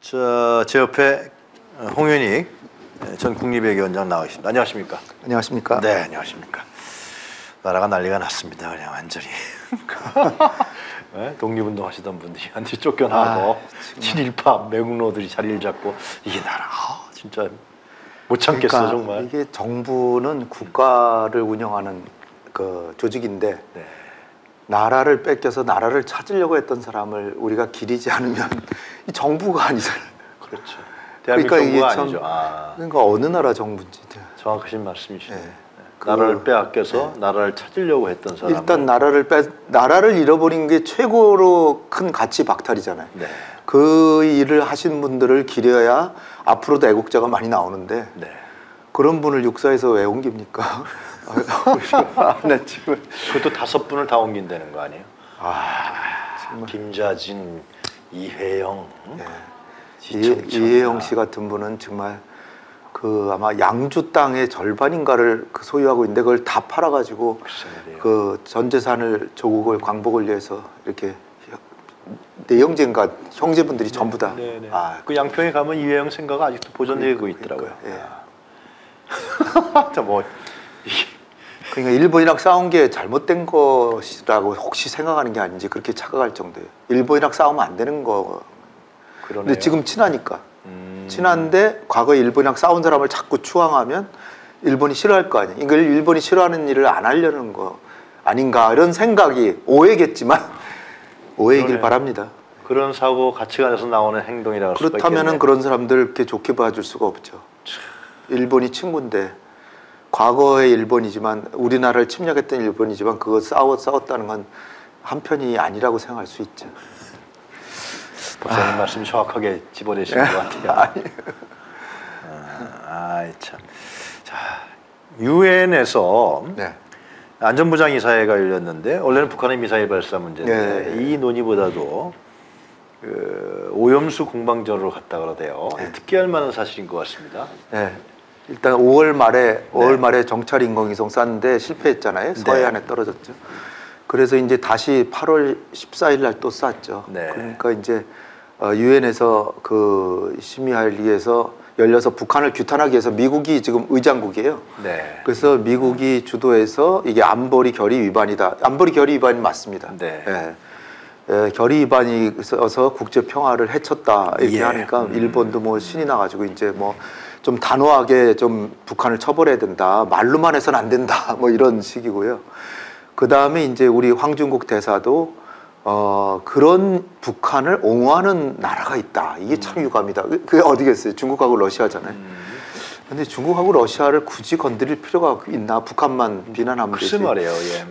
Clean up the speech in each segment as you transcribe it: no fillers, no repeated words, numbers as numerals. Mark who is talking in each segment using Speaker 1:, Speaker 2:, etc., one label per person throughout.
Speaker 1: 제 옆에 홍현익 전 국립외교원장 나와 계십니다. 안녕하십니까?
Speaker 2: 안녕하십니까?
Speaker 1: 네, 안녕하십니까? 나라가 난리가 났습니다. 그냥 완전히. 네? 독립운동 하시던 분들이 쫓겨나고 친일파 매국노들이 자리를 잡고 이게 나라 진짜 못 참겠어. 그러니까 정말.
Speaker 2: 이게 정부는 국가를 운영하는 그 조직인데
Speaker 1: 네. 나라를
Speaker 2: 뺏겨서 나라를 찾으려고 했던 사람을 우리가 기리지 않으면 이 정부가 아니잖아요.
Speaker 1: 그렇죠.
Speaker 2: 그러니까 이게 참
Speaker 1: 아니죠.
Speaker 2: 그러니까 어느 나라 정부인지
Speaker 1: 정확하신 말씀이시네요.
Speaker 2: 네.
Speaker 1: 나라를 빼앗겨서 나라를 찾으려고 했던 사람.
Speaker 2: 일단 나라를 잃어버린 게 최고로 큰 가치 박탈이잖아요.
Speaker 1: 네.
Speaker 2: 그 일을 하신 분들을 기려야 앞으로도 애국자가 많이 나오는데
Speaker 1: 네.
Speaker 2: 그런 분을 육사에서 왜 옮깁니까?
Speaker 1: 네, 지금 그것도 5분을 다 옮긴다는 거 아니에요?
Speaker 2: 정말.
Speaker 1: 김자진, 이회영,
Speaker 2: 네. 이회영 씨 같은 분은 정말 그 아마 양주 땅의 절반인가를 소유하고 있는데 그걸 다 팔아가지고 그 전 재산을 조국을 광복을 위해서 이렇게 내형제인가 형제분들이 전부 다.
Speaker 1: 그 양평에 가면 이회영 생가가 아직도 보존되고 있더라고요. 뭐
Speaker 2: 그러니까 일본이랑 싸운 게 잘못된 것이라고 혹시 생각하는 게 아닌지 그렇게 착각할 정도예요. 일본이랑 싸우면 안 되는 거. 근데 지금 친하니까. 친한데 과거에 일본이랑 싸운 사람을 자꾸 추앙하면 일본이 싫어할 거 아니에요. 이걸 일본이 싫어하는 일을 안 하려는 거 아닌가 이런 생각이 오해겠지만 오해이길 바랍니다.
Speaker 1: 그런 사고 가치관에서 나오는 행동이라고 할 수가 있겠네요.
Speaker 2: 그렇다면은 그런 사람들 이렇게 좋게 봐줄 수가 없죠. 일본이 친구인데 과거의 일본이지만 우리나라를 침략했던 일본이지만 그거 싸웠다는 건 한편이 아니라고 생각할 수 있죠.
Speaker 1: 박사님 말씀이 정확하게 집어내신 것 같아요. 참. 자, 유엔에서 안전보장 이사회가 열렸는데 원래는 북한의 미사일 발사 문제인데 이 논의보다도 그 오염수 공방전으로 갔다 그러대요. 특기할 만한 사실인 것 같습니다.
Speaker 2: 일단 5월 말에 정찰 인공위성 쐈는데 실패했잖아요. 서해안에 떨어졌죠. 그래서 이제 다시 8월 14일 날 또 쐈죠. 그러니까 이제 유엔에서 그 심의회에서 열려서 북한을 규탄하기 위해서 미국이 지금 의장국이에요. 그래서 미국이 주도해서 이게 안보리 결의 위반이다. 안보리 결의 위반이 맞습니다. 결의 위반이 있어서 국제 평화를 해쳤다 이렇게 하니까 일본도 뭐 신이 나가지고 이제 뭐 좀 단호하게 좀 북한을 처벌해야 된다. 말로만 해서는 안 된다. 뭐 이런 식이고요. 그 다음에 이제 우리 황중국 대사도 그런 북한을 옹호하는 나라가 있다. 이게 참 유감이다. 그게 어디겠어요? 중국하고 러시아잖아요. 근데 중국하고 러시아를 굳이 건드릴 필요가 있나? 북한만 비난하면 되지.
Speaker 1: 글쎄 말이에요.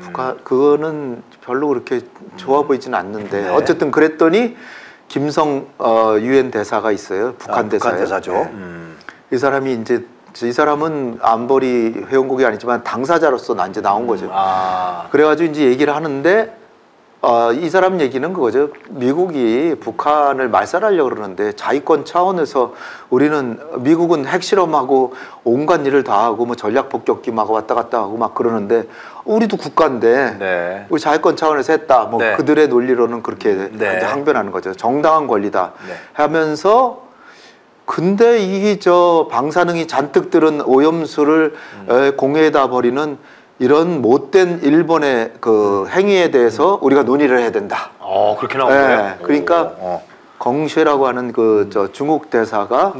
Speaker 2: 그거는 별로 그렇게 좋아 보이지는 않는데 어쨌든 그랬더니 김성 유엔 대사가 있어요. 북한
Speaker 1: 대사죠.
Speaker 2: 이 사람이 이 사람은 안보리 회원국이 아니지만 당사자로서 이제 나온 거죠. 그래가지고 이제 얘기를 하는데 이 사람 얘기는 그거죠. 미국이 북한을 말살하려고 그러는데 자위권 차원에서 미국은 핵실험하고 온갖 일을 다 하고 뭐 전략 폭격기 막 왔다 갔다 하고 막 그러는데 우리도 국가인데 우리 자위권 차원에서 했다. 뭐 그들의 논리로는 그렇게 항변하는 거죠. 정당한 권리다 하면서 근데 이 방사능이 잔뜩 들은 오염수를 공해에다 버리는 이런 못된 일본의 그 행위에 대해서 우리가 논의를 해야 된다.
Speaker 1: 그렇게 나온 거예요?
Speaker 2: 그러니까 공쉐라고 하는 그 중국 대사가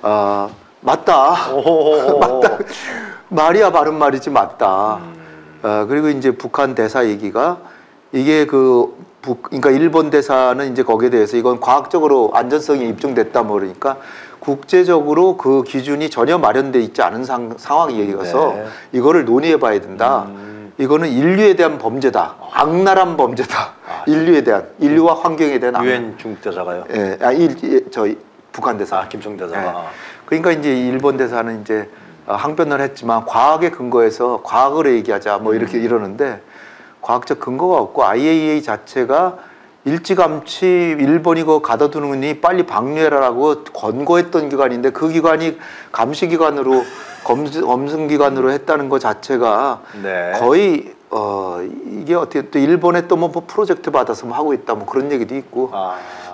Speaker 2: 맞다. 맞다. 말이야 바른 말이지 맞다. 그리고 이제 북한 대사 얘기가 이게 그러니까 일본 대사는 이제 거기에 대해서 이건 과학적으로 안전성이 입증됐다 뭐 그러니까 국제적으로 그 기준이 전혀 마련돼 있지 않은 상황이어서 이거를 논의해 봐야 된다. 이거는 인류에 대한 범죄다. 악랄한 범죄다. 인류에 대한 인류와 환경에 대한
Speaker 1: 유엔 중국 대사가요?
Speaker 2: 저희 북한 대사.
Speaker 1: 김성 대사가.
Speaker 2: 그러니까 이제 일본 대사는 이제 항변을 했지만 과학에 근거해서 과학으로 얘기하자 뭐 이렇게 이러는데 과학적 근거가 없고 IAEA 자체가 일찌감치 일본이 그거 가둬두느니 빨리 방류해라라고 권고했던 기관인데 그 기관이 감시기관으로 검증기관으로 했다는 것 자체가 거의 이게 어떻게 또 일본에 또 뭐 프로젝트 받아서 뭐 하고 있다 뭐 그런 얘기도 있고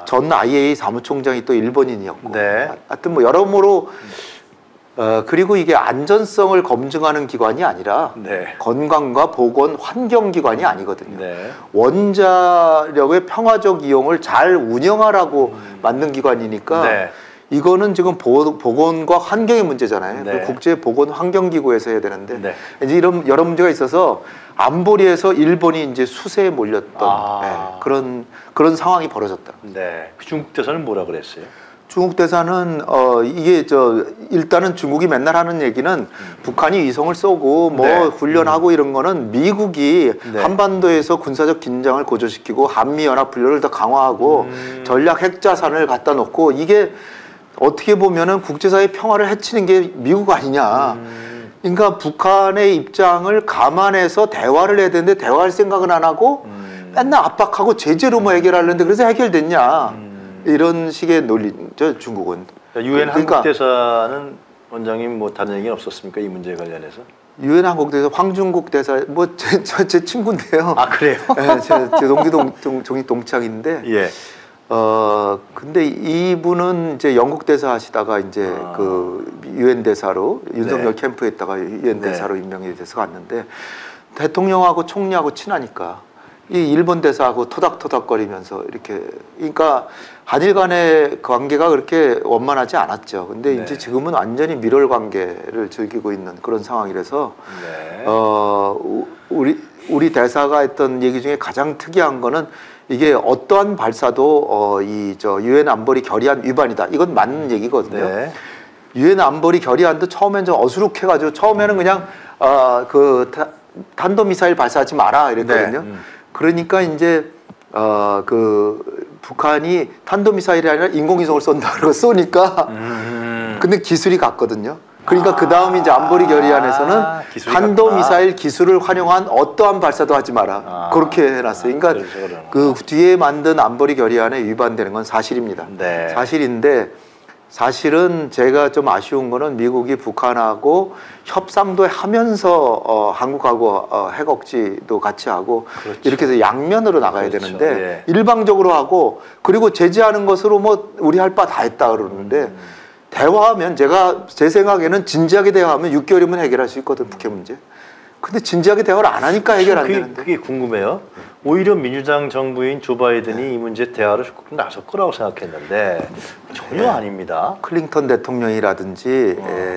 Speaker 2: 전 IAEA 사무총장이 또 일본인이었고,
Speaker 1: 네.
Speaker 2: 하여튼 뭐 여러모로 그리고 이게 안전성을 검증하는 기관이 아니라
Speaker 1: 네.
Speaker 2: 건강과 보건 환경 기관이 아니거든요.
Speaker 1: 네.
Speaker 2: 원자력의 평화적 이용을 잘 운영하라고 만든 기관이니까
Speaker 1: 네.
Speaker 2: 이거는 지금 보건과 환경의 문제잖아요.
Speaker 1: 네.
Speaker 2: 국제 보건 환경 기구에서 해야 되는데
Speaker 1: 네.
Speaker 2: 이제 이런 여러 문제가 있어서 안보리에서 일본이 이제 수세에 몰렸던 그런 상황이 벌어졌다.
Speaker 1: 네. 중국 대사는 뭐라 그랬어요?
Speaker 2: 중국 대사는 이게 일단은 중국이 맨날 하는 얘기는 북한이 위성을 쏘고 뭐 훈련하고 이런 거는 미국이 한반도에서 군사적 긴장을 고조시키고 한미 연합 훈련을 더 강화하고 전략 핵자산을 갖다 놓고 이게 어떻게 보면은 국제사회 평화를 해치는 게 미국 아니냐. 그러니까 북한의 입장을 감안해서 대화를 해야 되는데 대화할 생각은 안 하고 맨날 압박하고 제재로 뭐 해결하려는데 그래서 해결됐냐. 이런 식의 논리죠, 중국은.
Speaker 1: 유엔 한국 대사는 원장님 뭐 다른 얘기는 없었습니까? 이 문제에 관련해서?
Speaker 2: 유엔 한국 대사 황중국 대사 뭐 제 친구인데요.
Speaker 1: 아 그래요?
Speaker 2: 네, 제 동기 동창인데.
Speaker 1: 예.
Speaker 2: 근데 이분은 이제 영국 대사 하시다가 이제 그 유엔 대사로 윤석열 캠프에 있다가 유엔 대사로 임명이 돼서 갔는데 대통령하고 총리하고 친하니까 이 일본 대사하고 토닥토닥거리면서 이렇게 그러니까 한일 간의 관계가 그렇게 원만하지 않았죠. 근데 이제 지금은 완전히 밀월 관계를 즐기고 있는 그런 상황이라서 우리 대사가 했던 얘기 중에 가장 특이한 거는 이게 어떠한 발사도 유엔 안보리 결의안 위반이다. 이건 맞는 얘기거든요. 유엔 안보리 결의안도 처음엔 좀 어수룩해가지고 처음에는 그냥 탄도미사일 발사하지 마라 이랬거든요. 그러니까 이제 북한이 탄도미사일이 아니라 인공위성을 쏜다 그러고 쏘니까 근데 기술이 갔거든요. 그러니까 그 다음 이제 안보리 결의안에서는 탄도미사일 기술을 활용한 어떠한 발사도 하지 마라. 그렇게 해놨어요. 그러니까 그 뒤에 만든 안보리 결의안에 위반되는 건 사실입니다. 사실인데 사실은 제가 좀 아쉬운 거는 미국이 북한하고 협상도 하면서 한국하고 핵 억지도 같이 하고 이렇게 해서 양면으로 나가야 되는데 일방적으로 하고 그리고 제재하는 것으로 뭐 우리 할 바 다 했다 그러는데 대화하면 제 생각에는 진지하게 대화하면 6개월이면 해결할 수 있거든 북핵 문제. 근데 진지하게 대화를 안 하니까 해결 안 되는데.
Speaker 1: 그게 궁금해요. 오히려 민주당 정부인 조 바이든이 이 문제 대화를 적극 나설 거라고 생각했는데 전혀 아닙니다.
Speaker 2: 클린턴 대통령이라든지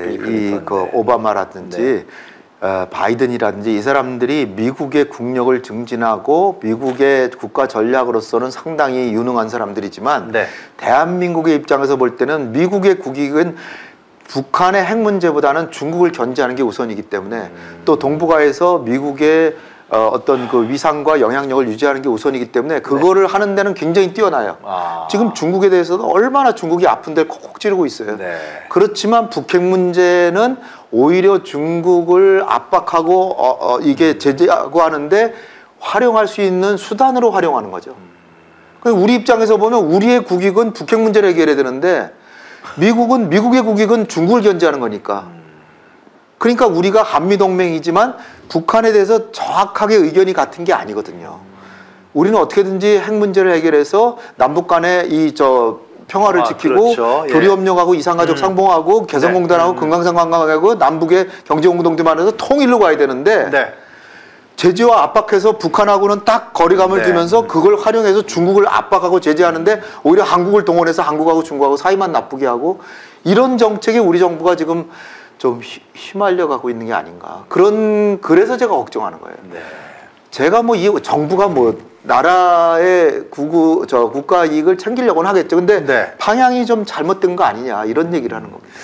Speaker 2: 오바마라든지 바이든이라든지 이 사람들이 미국의 국력을 증진하고 미국의 국가 전략으로서는 상당히 유능한 사람들이지만 대한민국의 입장에서 볼 때는 미국의 국익은 북한의 핵 문제보다는 중국을 견제하는 게 우선이기 때문에 또 동북아에서 미국의 어떤 그 위상과 영향력을 유지하는 게 우선이기 때문에 그거를 하는 데는 굉장히 뛰어나요. 지금 중국에 대해서도 얼마나 중국이 아픈 데를 콕콕 찌르고 있어요. 그렇지만 북핵 문제는 오히려 중국을 압박하고 이게 제재하고 하는데 활용할 수 있는 수단으로 활용하는 거죠. 우리 입장에서 보면 우리의 국익은 북핵 문제를 해결해야 되는데 미국의 국익은 중국을 견제하는 거니까. 그러니까 우리가 한미동맹이지만 북한에 대해서 정확하게 의견이 같은 게 아니거든요. 우리는 어떻게든지 핵 문제를 해결해서 남북 간의 평화를 지키고 교류협력하고 이산가족 상봉하고 개성공단하고 금강산 관광하고 남북의 경제공동체 만들어서 통일로 가야 되는데 제재와 압박해서 북한하고는 딱 거리감을 두면서 그걸 활용해서 중국을 압박하고 제재하는데 오히려 한국을 동원해서 한국하고 중국하고 사이만 나쁘게 하고 이런 정책에 우리 정부가 지금 좀 휘말려 가고 있는 게 아닌가. 그래서 제가 걱정하는 거예요. 제가 뭐 이 정부가 뭐 나라의 국가 이익을 챙기려고는 하겠죠. 근데 방향이 좀 잘못된 거 아니냐 이런 얘기를 하는 겁니다.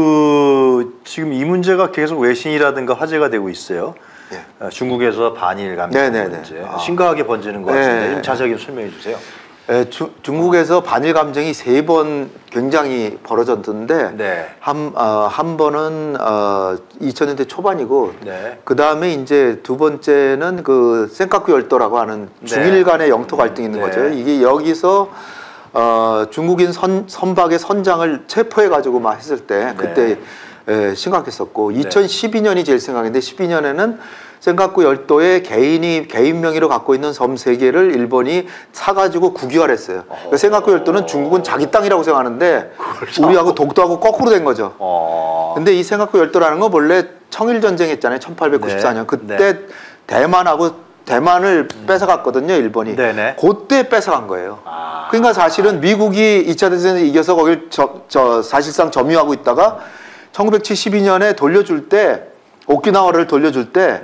Speaker 1: 지금 이 문제가 계속 외신이라든가 화제가 되고 있어요. 중국에서 반일 감정 문제 심각하게 번지는 것 같은데 좀 자세하게 설명해 주세요.
Speaker 2: 중국에서 반일 감정이 3번 굉장히 벌어졌는데 한 번은 2000년대 초반이고 그 다음에 이제 두 번째는 그 센카쿠 열도라고 하는 중일 간의 영토 갈등이 있는 거죠. 이게 여기서 중국인 선박의 선장을 체포해 가지고 막 했을 때 그때 심각했었고 2012년이 제일 심각했는데 12년에는 센카쿠 열도에 개인 명의로 갖고 있는 섬 3개를 일본이 사가지고 국유화했어요. 그러니까 센카쿠 열도는 중국은 자기 땅이라고 생각하는데 우리하고 독도하고 거꾸로 된 거죠. 근데 이 센카쿠 열도라는 건 원래 청일 전쟁 했잖아요. 1894년. 그때 대만을 뺏어갔거든요, 일본이. 그때 뺏어간 거예요. 그러니까 사실은 미국이 2차 대전에서 이겨서 거길 사실상 점유하고 있다가 1972년에 돌려줄 때 오키나와를 돌려줄 때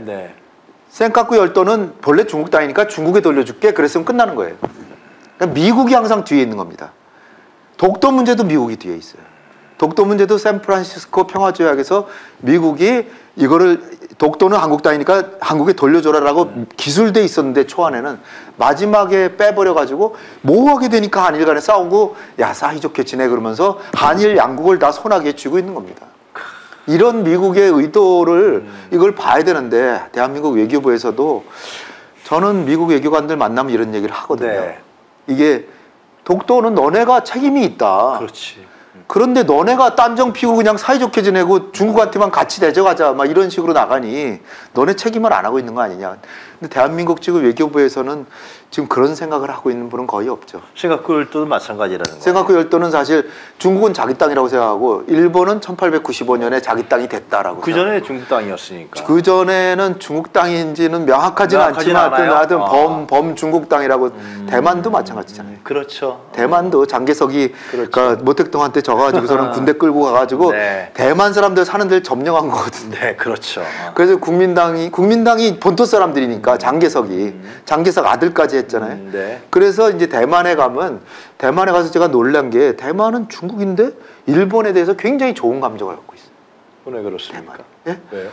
Speaker 2: 센카쿠 열도는 본래 중국 땅이니까 중국에 돌려줄게 그랬으면 끝나는 거예요. 그러니까 미국이 항상 뒤에 있는 겁니다. 독도 문제도 미국이 뒤에 있어요. 독도 문제도 샌프란시스코 평화조약에서 미국이 이거를 독도는 한국 땅이니까 한국에 돌려줘라라고 기술돼 있었는데 초안에는 마지막에 빼버려가지고 모호하게 되니까 한일 간에 싸우고 야 사이좋게 지내 그러면서 한일 양국을 다 손아귀에 쥐고 있는 겁니다. 이런 미국의 의도를 이걸 봐야 되는데 대한민국 외교부에서도 저는 미국 외교관들 만나면 이런 얘기를 하거든요. 이게 독도는 너네가 책임이 있다.
Speaker 1: 그렇지.
Speaker 2: 그런데 너네가 딴정 피고 그냥 사이좋게 지내고 중국한테만 같이 대적하자 막 이런 식으로 나가니 너네 책임을 안 하고 있는 거 아니냐. 근데 대한민국 지금 외교부에서는 지금 그런 생각을 하고 있는 분은 거의 없죠.
Speaker 1: 센카쿠 열도도 마찬가지라는 거예요.
Speaker 2: 센카쿠 열도는 사실 중국은 자기 땅이라고 생각하고 일본은 1895년에 자기 땅이 됐다라고.
Speaker 1: 그 전에 중국 땅이었으니까.
Speaker 2: 그 전에는 중국 땅이지는 명확하지는 않지만 하여튼 범 중국 땅이라고. 대만도 마찬가지잖아요.
Speaker 1: 그렇죠.
Speaker 2: 대만도 장개석이 그러니까 모택동한테 져가지고서는 군대 끌고 가가지고 대만 사람들 사는 데를 점령한 거거든요.
Speaker 1: 네, 그렇죠.
Speaker 2: 그래서 국민당이 본토 사람들이니까 장개석 아들까지 했잖아요. 그래서 이제 대만에 가서 제가 놀란 게 대만은 중국인데 일본에 대해서 굉장히 좋은 감정을 갖고 있어요.
Speaker 1: 왜 그렇습니까?
Speaker 2: 예?
Speaker 1: 왜요?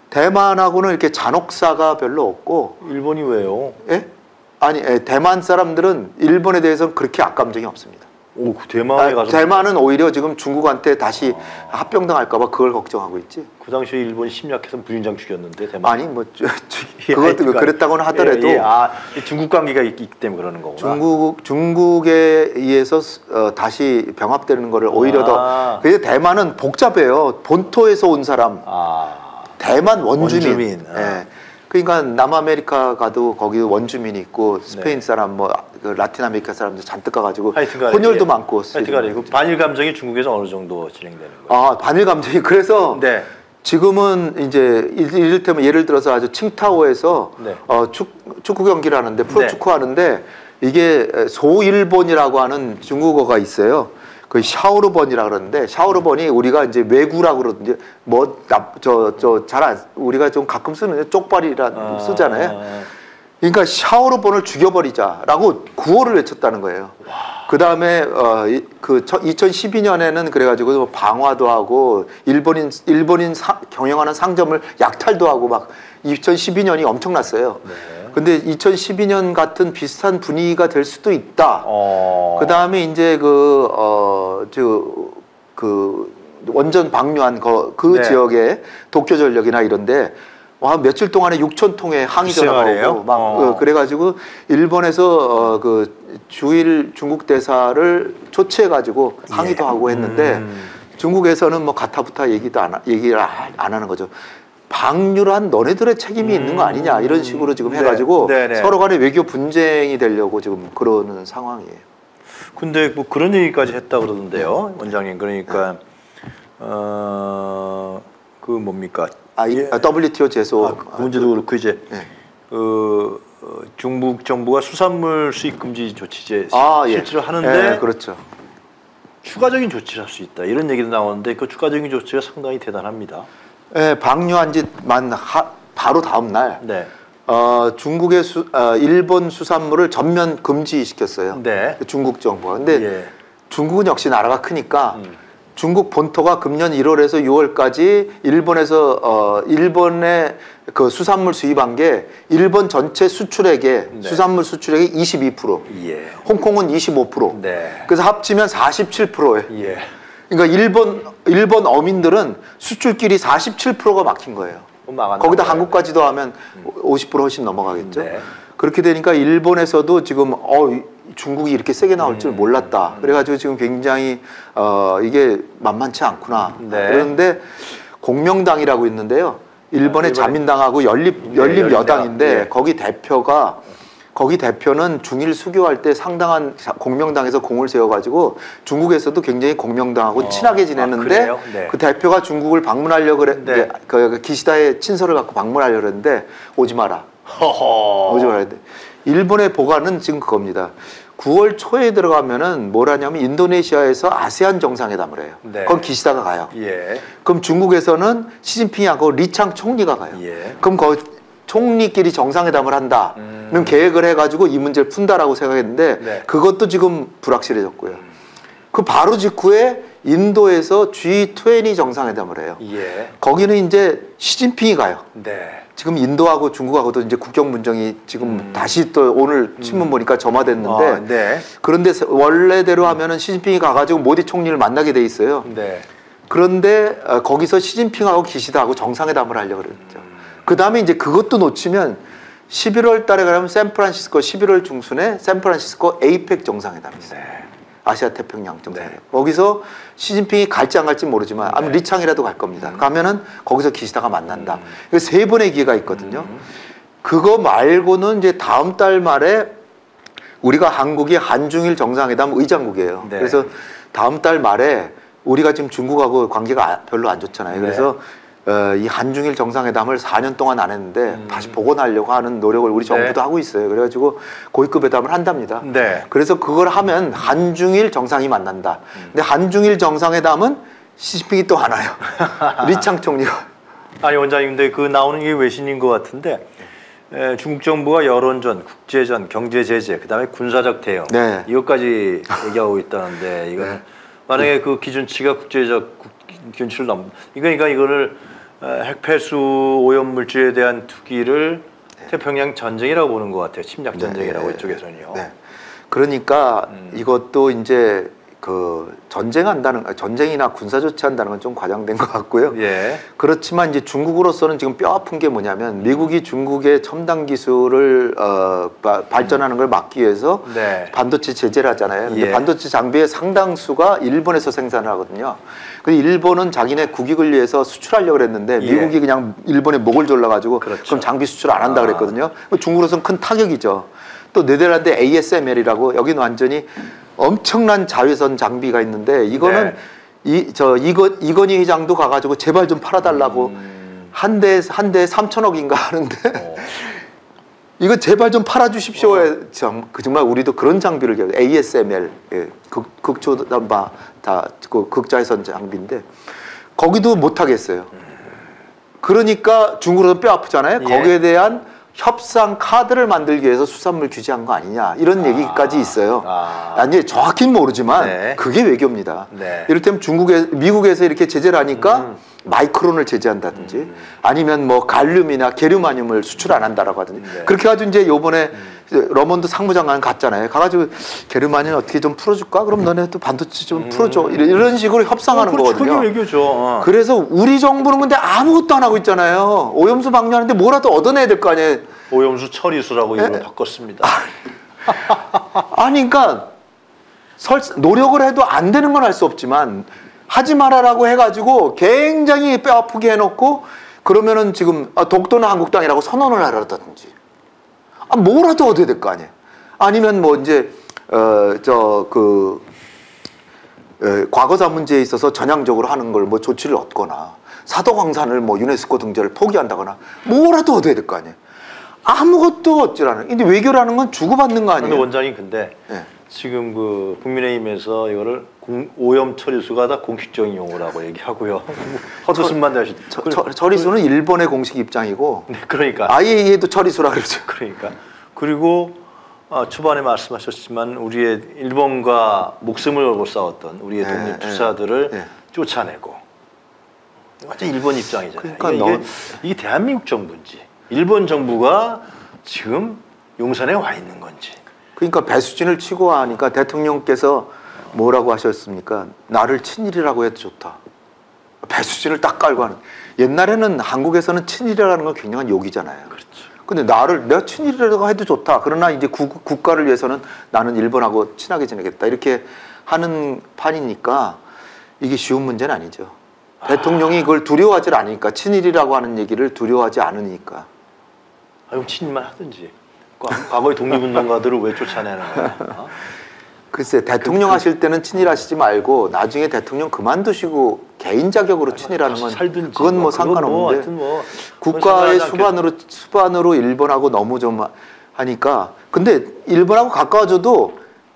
Speaker 2: 대만하고는 이렇게 잔혹사가 별로 없고.
Speaker 1: 일본이 왜요?
Speaker 2: 예? 아니, 대만 사람들은 일본에 대해서는 그렇게 악감정이 없습니다.
Speaker 1: 오, 대만에 가서.
Speaker 2: 대만은 오히려 지금 중국한테 다시 합병당할까봐 그걸 걱정하고 있지.
Speaker 1: 그 당시에 일본 심리학에서 부인장 죽였는데 대만.
Speaker 2: 아니 뭐 그것도 그랬다고는 하더라도.
Speaker 1: 중국 관계가 있기 때문에 그러는 거구나.
Speaker 2: 중국에 의해서 다시 병합되는 거를 오히려 더. 그래서 대만은 복잡해요. 본토에서 온 사람. 대만 원주민. 그러니까 남아메리카 가도 거기 원주민이 있고 스페인 사람 그 라틴 아메리카 사람들 잔뜩 가가지고 혼혈도 많고.
Speaker 1: 하여튼간에 그 반일 감정이 중국에서 어느 정도 진행되는 거예요?
Speaker 2: 반일 감정이 그래서 지금은 이제 이를테면 예를 들어서 아주 칭타오에서 축구 경기를 하는데 프로축구 하는데 이게 소일본이라고 하는 중국어가 있어요. 그 샤오르번이라 그러는데 샤오르번이 우리가 이제 외구라고 그러든지 우리가 좀 가끔 쓰는 쪽발이라 쓰잖아요. 그러니까 샤오르번을 죽여버리자라고 구호를 외쳤다는 거예요. 그 다음에 그 2012년에는 그래가지고 방화도 하고 일본인 경영하는 상점을 약탈도 하고 막 2012년이 엄청났어요. 근데 2012년 같은 비슷한 분위기가 될 수도 있다. 그 다음에 이제 원전 방류한 그 지역에 도쿄전력이나 이런데 며칠 동안에 6,000통의 항의 전화가 오고 막 그래가지고 일본에서 주일 중국 대사를 초치해가지고 항의도 하고 했는데 중국에서는 뭐 가타부타 얘기를 안 하는 거죠. 방류를 한 너네들의 책임이 있는 거 아니냐 이런 식으로 지금 해가지고 서로 간에 외교 분쟁이 되려고 지금 그러는 상황이에요.
Speaker 1: 근데 뭐 그런 얘기까지 했다 그러던데요, 원장님. 그러니까 그 뭡니까?
Speaker 2: WTO 제소.
Speaker 1: 그 문제도 그렇고 이제 중국 정부가 수산물 수입 금지 조치제 실제로 하는데
Speaker 2: 그렇죠.
Speaker 1: 추가적인 조치를 할 수 있다 이런 얘기도 나오는데 그 추가적인 조치가 상당히 대단합니다.
Speaker 2: 방류한 지만 바로 다음 날 중국의 일본 수산물을 전면 금지시켰어요. 중국 정부가. 근데 중국은 역시 나라가 크니까 중국 본토가 금년 1월에서 6월까지 일본의 그 수산물 수입한 게 일본 전체 수출액의 수산물 수출액의 22%, 홍콩은 25%. 그래서 합치면 47%예요. 그러니까 일본 어민들은 수출길이 47%가 막힌 거예요. 거기다 한국까지도 하면 50% 훨씬 넘어가겠죠. 그렇게 되니까 일본에서도 지금 중국이 이렇게 세게 나올 줄 몰랐다. 그래가지고 지금 굉장히 이게 만만치 않구나. 그런데 공명당이라고 있는데요. 일본의 자민당하고 연립여당인데 거기 대표는 중일 수교할 때 상당한 공명당에서 공을 세워가지고 중국에서도 굉장히 공명당하고 친하게 지냈는데
Speaker 1: 네.
Speaker 2: 그 대표가 중국을 방문하려고
Speaker 1: 네.
Speaker 2: 그 기시다의 친서를 갖고 방문하려고 그랬는데 오지 마라. 오지 말아야 돼. 일본의 보관은 지금 그겁니다. 9월 초에 들어가면은 뭐라냐면 인도네시아에서 아세안 정상회담을 해요.
Speaker 1: 네.
Speaker 2: 그건 기시다가 가요.
Speaker 1: 예.
Speaker 2: 그럼 중국에서는 시진핑하고 리창 총리가 가요.
Speaker 1: 예.
Speaker 2: 그럼 총리끼리 정상회담을 한다는 계획을 해가지고 이 문제를 푼다라고 생각했는데
Speaker 1: 네.
Speaker 2: 그것도 지금 불확실해졌고요. 그 바로 직후에 인도에서 G20 정상회담을 해요.
Speaker 1: 예.
Speaker 2: 거기는 이제 시진핑이 가요.
Speaker 1: 네.
Speaker 2: 지금 인도하고 중국하고도 이제 국경 문정이 지금 다시 또 오늘 신문 보니까 점화됐는데
Speaker 1: 네.
Speaker 2: 그런데 원래대로 하면은 시진핑이 가가지고 모디 총리를 만나게 돼 있어요.
Speaker 1: 네.
Speaker 2: 그런데 거기서 시진핑하고 기시다하고 정상회담을 하려고 그랬죠. 그 다음에 이제 그것도 놓치면 11월 달에 가면 샌프란시스코 11월 중순에 샌프란시스코 에이펙 정상회담이 있어요.
Speaker 1: 네.
Speaker 2: 아시아 태평양 정상회담.
Speaker 1: 네.
Speaker 2: 거기서 시진핑이 갈지 안 갈지 모르지만 아마
Speaker 1: 네.
Speaker 2: 리창이라도 갈 겁니다. 가면은 거기서 기시다가 만난다. 세 번의 기회가 있거든요. 그거 말고는 이제 다음 달 말에 우리가 한국이 한중일 정상회담 의장국이에요.
Speaker 1: 네.
Speaker 2: 그래서 다음 달 말에 우리가 지금 중국하고 관계가 별로 안 좋잖아요.
Speaker 1: 네.
Speaker 2: 그래서 이 한중일 정상회담을 4년 동안 안 했는데 다시 복원하려고 하는 노력을 우리 정부도
Speaker 1: 네.
Speaker 2: 하고 있어요. 그래가지고 고위급 회담을 한답니다.
Speaker 1: 네.
Speaker 2: 그래서 그걸 하면 한중일 정상이 만난다. 근데 한중일 정상회담은 시진핑이 또 안 와요. 리창 총리가.
Speaker 1: 아니 원장님, 근데 그 나오는 게 외신인 것 같은데 중국 정부가 여론전, 국제전, 경제 제재, 그다음에 군사적 대응
Speaker 2: 네.
Speaker 1: 이것까지 얘기하고 있다는데 이거는 만약에 그 기준치가 국제적 기준치를 그러니까 이거를 핵폐수 오염 물질에 대한 투기를 태평양 전쟁이라고 보는 것 같아요. 침략 전쟁이라고
Speaker 2: 네.
Speaker 1: 이쪽에서는요.
Speaker 2: 네. 그러니까 이것도 이제 그 전쟁이나 군사 조치한다는 건 좀 과장된 것 같고요.
Speaker 1: 예.
Speaker 2: 그렇지만 이제 중국으로서는 지금 뼈 아픈 게 뭐냐면 미국이 중국의 첨단 기술을 발전하는 걸 막기 위해서
Speaker 1: 네.
Speaker 2: 반도체 제재를 하잖아요. 근데
Speaker 1: 예.
Speaker 2: 반도체 장비의 상당수가 일본에서 생산을 하거든요. 근데 일본은 자기네 국익을 위해서 수출하려고 그랬는데
Speaker 1: 예.
Speaker 2: 미국이 그냥 일본에 목을 졸라가지고
Speaker 1: 그렇죠.
Speaker 2: 그럼 장비 수출 안 한다 그랬거든요. 중국으로서는 큰 타격이죠. 또 네덜란드 ASML이라고 여기는 완전히 엄청난 자외선 장비가 있는데 이거는 이건희 회장도 가가지고 제발 좀 팔아달라고 한 대 3천억인가 하는데 이거 제발 좀 팔아주십시오. 정말 우리도 그런 장비를 개요. ASML 극초단파 극자외선 장비인데 거기도 못 하겠어요. 그러니까 중국으로는 뼈 아프잖아요.
Speaker 1: 예.
Speaker 2: 거기에 대한 협상 카드를 만들기 위해서 수산물 규제한 거 아니냐 이런 얘기까지 있어요. 이제 정확히는 모르지만
Speaker 1: 네.
Speaker 2: 그게 외교입니다.
Speaker 1: 네.
Speaker 2: 이를테면 미국에서 이렇게 제재를 하니까 마이크론을 제재한다든지 아니면 뭐 갈륨이나 게르마늄을 수출 안 한다라고 하든지
Speaker 1: 네.
Speaker 2: 그렇게 해가지고 이제 요번에 러먼드 상무장관 갔잖아요. 가가지고 게르마늄 어떻게 좀 풀어줄까? 그럼 너네 또 반도체 좀 풀어줘. 이런 식으로 협상하는 거거든요.
Speaker 1: 그게 외교죠.
Speaker 2: 그래서 우리 정부는 근데 아무것도 안 하고 있잖아요. 오염수 방류하는데 뭐라도 얻어내야 될 거 아니에요.
Speaker 1: 오염수 처리수라고 이름을 바꿨습니다.
Speaker 2: 아니 그러니까 노력을 해도 안 되는 건 알 수 없지만 하지 말아라고 해가지고 굉장히 뼈 아프게 해놓고 그러면은 지금 독도는 한국당이라고 선언을 하라든지 뭐라도 얻어야 될 거 아니에요. 아니면 뭐 이제 과거사 문제에 있어서 전향적으로 하는 걸 뭐 조치를 얻거나 사도광산을 뭐 유네스코 등재를 포기한다거나 뭐라도 얻어야 될 거 아니에요. 아무것도 얻지라는. 근데 외교라는 건 주고받는 거 아니에요.
Speaker 1: 근데 원장님 근데
Speaker 2: 네.
Speaker 1: 지금 그 국민의힘에서 이거를 오염 처리수가 다 공식적인 용어라고 얘기하고요. 헛웃음만 하시.
Speaker 2: 처리수는 일본의 공식 입장이고.
Speaker 1: 네, 그러니까.
Speaker 2: IAEA도 처리수라 그러죠.
Speaker 1: 그러니까. 그리고 초반에 말씀하셨지만 우리의 일본과 목숨을 걸고 싸웠던 우리의 독립 투사들을 쫓아내고 완전 일본 입장이잖아요.
Speaker 2: 그러니까
Speaker 1: 이게 대한민국 정부인지 일본 정부가 지금 용산에 와 있는 건지.
Speaker 2: 그러니까 배수진을 치고 하니까 대통령께서 뭐라고 하셨습니까? 나를 친일이라고 해도 좋다. 배수진을 딱 깔고 하는. 옛날에는 한국에서는 친일이라는 건 굉장한 욕이잖아요.
Speaker 1: 그렇죠.
Speaker 2: 근데 내가 친일이라고 해도 좋다. 그러나 이제 국가를 위해서는 나는 일본하고 친하게 지내겠다. 이렇게 하는 판이니까 이게 쉬운 문제는 아니죠. 대통령이 그걸 두려워하지 않으니까, 친일이라고 하는 얘기를 두려워하지 않으니까.
Speaker 1: 그럼 친일만 하든지. 과거의 독립운동가들을 왜 쫓아내는 거야?
Speaker 2: 글쎄, 대통령 하실 때는 친일하시지 말고 나중에 대통령 그만두시고 개인 자격으로 친일하는 건
Speaker 1: 살든지,
Speaker 2: 그건 뭐 상관없는데 국가의 수반으로 일본하고 너무 좀 하니까. 근데 일본하고 가까워져도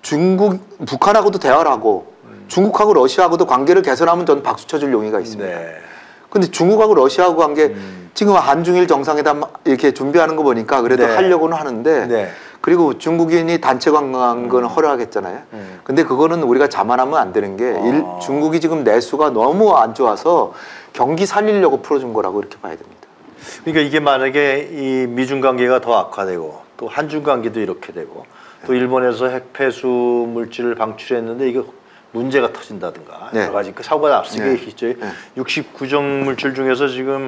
Speaker 2: 북한하고도 대화를 하고 중국하고 러시아하고도 관계를 개선하면 전 박수 쳐줄 용의가 있습니다.
Speaker 1: 네.
Speaker 2: 근데 중국하고 러시아하고 관계 지금 한중일 정상회담 이렇게 준비하는 거 보니까 그래도
Speaker 1: 네.
Speaker 2: 하려고는 하는데
Speaker 1: 네.
Speaker 2: 그리고 중국인이 단체 관광은 허락했잖아요. 근데 그거는 우리가 자만하면 안 되는 게 중국이 지금 내수가 너무 안 좋아서 경기 살리려고 풀어준 거라고 이렇게 봐야 됩니다.
Speaker 1: 그러니까 이게 만약에 이 미중 관계가 더 악화되고 또 한중 관계도 이렇게 되고 또 일본에서 핵폐수 물질을 방출했는데 이거 문제가 터진다든가
Speaker 2: 네.
Speaker 1: 여러 가지 그 사고가 날 수가 있죠. 69종 물질 중에서 지금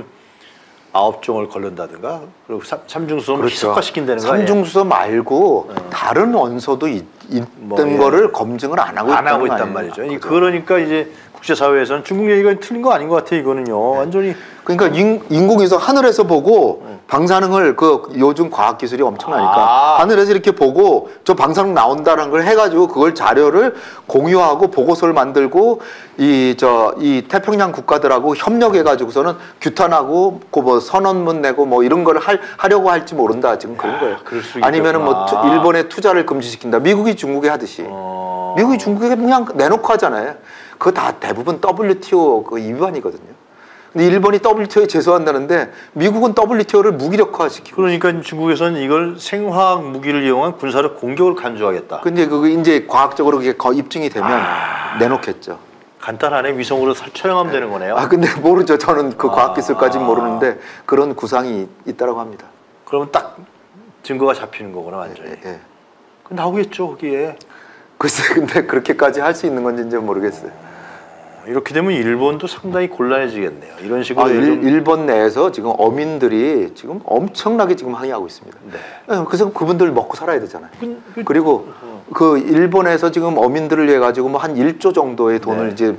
Speaker 1: 9종을 걸른다든가 그리고 삼중수소를
Speaker 2: 그렇죠.
Speaker 1: 희석화시킨다는 거 아니에요?
Speaker 2: 삼중수소 말고 다른 원소도 있던
Speaker 1: 뭐, 예.
Speaker 2: 거를 검증을 안 하고
Speaker 1: 있단 말이죠.
Speaker 2: 그렇죠.
Speaker 1: 그러니까 이제 국제사회에서는 중국 얘기가 틀린 거 아닌 것 같아요. 이거는요. 완전히
Speaker 2: 그러니까 인공위성 하늘에서 보고 방사능을 요즘 과학 기술이 엄청나니까 하늘에서 이렇게 보고 저 방사능 나온다는 걸 해가지고 그걸 자료를 공유하고 보고서를 만들고 이 태평양 국가들하고 협력해가지고서는 규탄하고 뭐 선언문 내고 뭐 이런 걸 하려고 할지 모른다 지금 그런 거예요. 아니면은 뭐 일본의 투자를 금지시킨다. 미국이 중국에 하듯이 미국이 중국에 그냥 내놓고 하잖아요. 그거 다 대부분 WTO 그 위반이거든요. 근데 일본이 WTO에 제소한다는데 미국은 WTO를 무기력화시키고.
Speaker 1: 그러니까 중국에서는 이걸 생화학 무기를 이용한 군사력 공격을 간주하겠다.
Speaker 2: 근데 그게 이제 과학적으로 그게 입증이 되면 내놓겠죠.
Speaker 1: 간단하네. 위성으로 촬영하면 되는 거네요.
Speaker 2: 근데 모르죠. 저는 그 과학기술까지는 모르는데 그런 구상이 있다고 합니다.
Speaker 1: 그러면 딱 증거가 잡히는 거구나 완전히.
Speaker 2: 예.
Speaker 1: 그 나오겠죠 거기에.
Speaker 2: 글쎄 근데 그렇게까지 할 수 있는 건지 이제 모르겠어요.
Speaker 1: 이렇게 되면 일본도 상당히 곤란해지겠네요. 이런 식으로
Speaker 2: 일본 내에서 지금 어민들이 지금 엄청나게 지금 항의하고 있습니다.
Speaker 1: 네.
Speaker 2: 그래서 그분들 먹고 살아야 되잖아요. 그리고 그 일본에서 지금 어민들을 위해 가지고 뭐 한 1조 정도의 돈을
Speaker 1: 네.
Speaker 2: 이제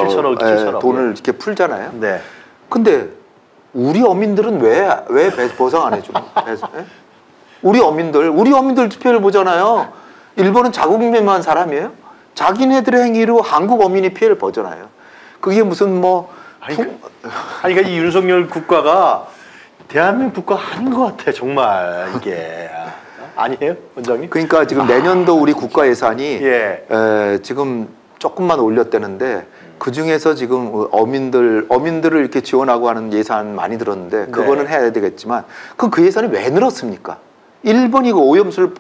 Speaker 1: 7천억
Speaker 2: 돈을 이렇게 풀잖아요.
Speaker 1: 네.
Speaker 2: 근데 우리 어민들은 왜 보상 안 해줘? 우리 어민들 피해를 보잖아요. 일본은 자국민만 사람이에요? 자기네들의 행위로 한국 어민이 피해를 보잖아요. 그게 무슨 뭐
Speaker 1: 그러니까 이 윤석열 국가가 대한민국 국가 아닌 것 같아 정말 이게 아니에요 원장님?
Speaker 2: 그러니까 지금 내년도 우리 국가 예산이
Speaker 1: 예.
Speaker 2: 지금 조금만 올렸다는데 그 중에서 지금 어민들을 이렇게 지원하고 하는 예산 많이 들었는데 그거는
Speaker 1: 네.
Speaker 2: 해야 되겠지만 그 예산이 왜 늘었습니까? 일본이 그 오염수를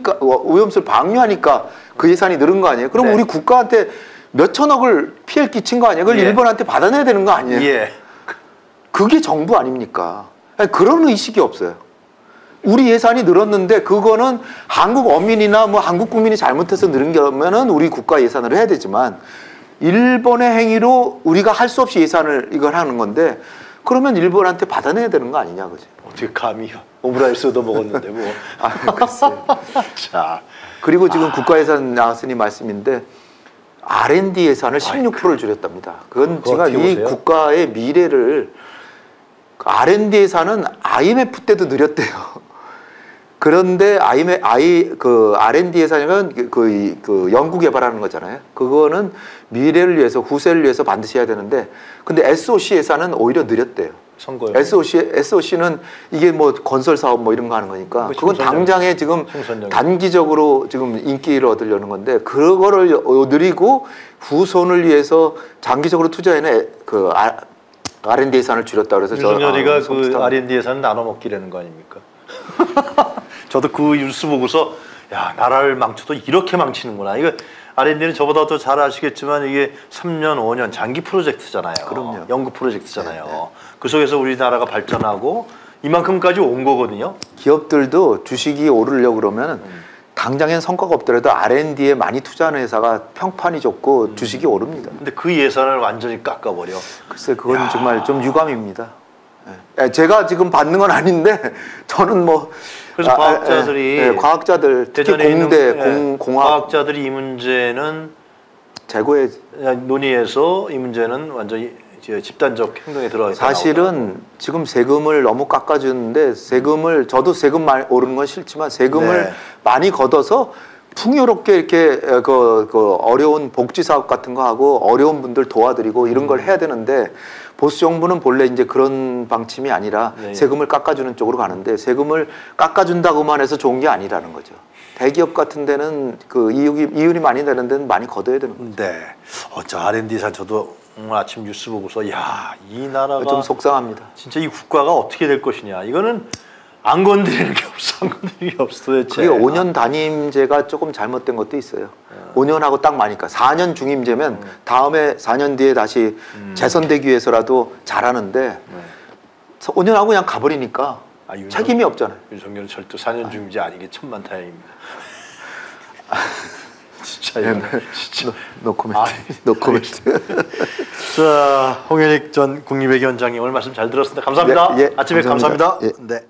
Speaker 2: 방류하니까 그 예산이 늘은 거 아니에요? 그럼
Speaker 1: 네.
Speaker 2: 우리 국가한테 몇 천억을 피해를 끼친 거 아니에요? 그걸
Speaker 1: 예.
Speaker 2: 일본한테 받아내야 되는 거 아니에요?
Speaker 1: 예.
Speaker 2: 그게 정부 아닙니까? 그런 의식이 없어요. 우리 예산이 늘었는데 그거는 한국 어민이나 뭐 한국 국민이 잘못해서 늘은 거면은 우리 국가 예산을 해야 되지만 일본의 행위로 우리가 할 수 없이 예산을 이걸 하는 건데 그러면 일본한테 받아내야 되는 거 아니냐 그지?
Speaker 1: 어떻게 감히 오므라이스 얻어 먹었는데 뭐.
Speaker 2: 글쎄요.
Speaker 1: 자.
Speaker 2: 그리고 지금 국가 예산 나왔으니 말씀인데 R&D 예산을 16%를 줄였답니다. 그건 제가 이
Speaker 1: 보세요.
Speaker 2: 국가의 미래를 R&D 예산은 IMF 때도 늘렸대요. 그런데 R&D 예산이면 그 연구 개발하는 거잖아요. 그거는 미래를 위해서 후세를 위해서 반드시 해야 되는데 근데 SOC 예산은 오히려 늘렸대요.
Speaker 1: 선거요.
Speaker 2: SOC는 이게 뭐 건설 사업 뭐 이런 거 하는 거니까 그건 당장에 지금 단기적으로 지금 인기를 얻으려는 건데 그거를 늘리고 후손을 위해서 장기적으로 투자에는 그 R&D 예산을 줄였다 그래서
Speaker 1: 윤석열이가 그 R&D 예산을 나눠 먹기라는 거 아닙니까? 저도 그 뉴스 보고서 야 나라를 망쳐도 이렇게 망치는구나. 이거 R&D는 저보다 더 잘 아시겠지만 이게 3년, 5년 장기 프로젝트잖아요.
Speaker 2: 그럼요.
Speaker 1: 연구 프로젝트잖아요. 그 속에서 우리나라가 발전하고 이만큼까지 온 거거든요.
Speaker 2: 기업들도 주식이 오르려고 그러면 당장엔 성과가 없더라도 R&D에 많이 투자하는 회사가 평판이 좋고 주식이 오릅니다.
Speaker 1: 근데 그 예산을 완전히 깎아버려.
Speaker 2: 글쎄 그건 정말 좀 유감입니다. 제가 지금 받는 건 아닌데 저는 뭐
Speaker 1: 그래서 과학자들이
Speaker 2: 과학자들 특히 공대 공학
Speaker 1: 과학자들이 이 문제는
Speaker 2: 재고에
Speaker 1: 논의해서 이 문제는 완전히 이제 집단적 행동에 들어가 있다.
Speaker 2: 사실은 지금 세금을 너무 깎아주는데 세금을 저도 세금 많이 오르는 건 싫지만 세금을
Speaker 1: 네.
Speaker 2: 많이 걷어서 풍요롭게 이렇게 그 어려운 복지 사업 같은 거 하고 어려운 분들 도와드리고 이런 걸 해야 되는데 보수 정부는 본래 이제 그런 방침이 아니라
Speaker 1: 네.
Speaker 2: 세금을 깎아주는 쪽으로 가는데 세금을 깎아준다고만 해서 좋은 게 아니라는 거죠. 대기업 같은 데는 그 이윤이 많이 되는 데는 많이 걷어야 되는 거죠.
Speaker 1: 네. 저 R&D사 저도 오늘 아침 뉴스 보고서 야, 이 나라가
Speaker 2: 좀 속상합니다.
Speaker 1: 진짜 이 국가가 어떻게 될 것이냐. 이거는 안 건드리는 게 없어. 안 건드리는 게 없어 도대체.
Speaker 2: 그게 5년 단임제가 조금 잘못된 것도 있어요. 5년하고 딱 맞으니까 4년 중임제면 다음에 4년 뒤에 다시 재선되기 위해서라도 잘하는데 5년하고 그냥 가버리니까 책임이 없잖아요.
Speaker 1: 윤석열은 절대 4년 중임제 아니게 천만다행입니다. 진짜
Speaker 2: 네,
Speaker 1: 이거 진짜
Speaker 2: 노 코멘트. 노 코멘트.
Speaker 1: 자, 홍현익 전 국립외교원장님 오늘 말씀 잘 들었습니다. 감사합니다.
Speaker 2: 예,
Speaker 1: 아침에
Speaker 2: 감사합니다.
Speaker 1: 감사합니다.
Speaker 2: 예.
Speaker 1: 네.